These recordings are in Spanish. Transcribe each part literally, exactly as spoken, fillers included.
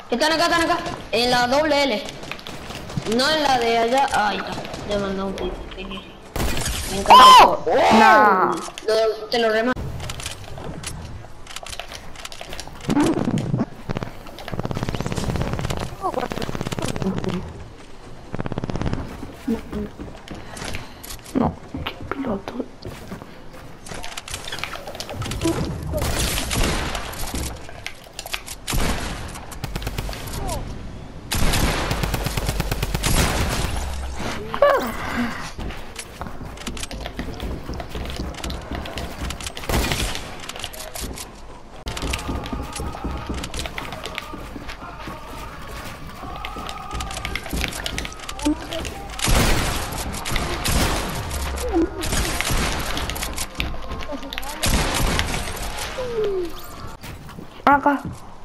Están acá, están acá. En la doble L. No en la de allá. Ah, ahí está. Le mandó un clip. Me encanta. ¡Oh! Nah. Lo, te lo remato. No, qué piloto. Acá.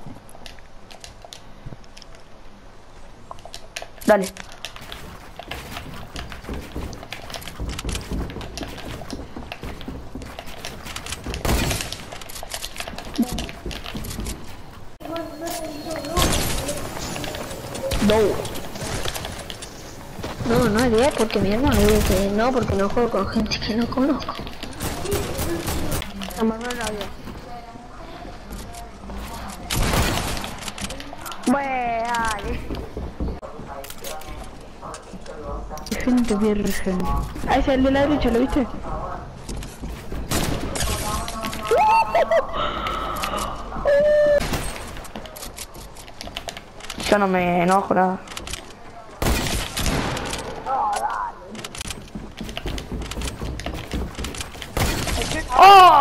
Dale. No. No, no haría porque mi hermano dice no, porque no juego con gente que no conozco. No, no la veo. Bueno, gente virgen. Ahí es el de la derecha, ¿lo viste? Yo no me enojo nada. ¡Oh!